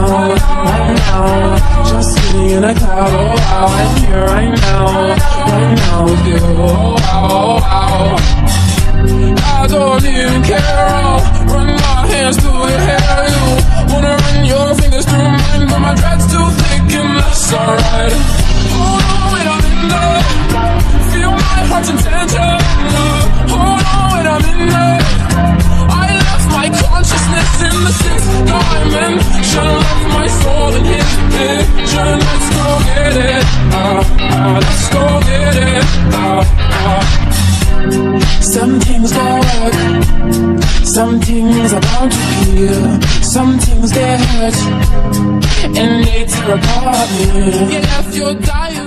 right now. Just sitting in a cloud, oh wow, I'm here right now with you, oh wow. I don't even care, I'll run my hands through your hair. You wanna run your fingers through mine, but my dread's too thick and that's alright. Hold on, wait, I'm in there. Feel my heart's intention. Hold on, wait, I'm in there. I left my consciousness in the sixth dimension. Left my soul in his vision. Let's go get it, let's go get it, Some things don't work, some things are bound to heal, some things get hurt, and they tear apart me. You left your diary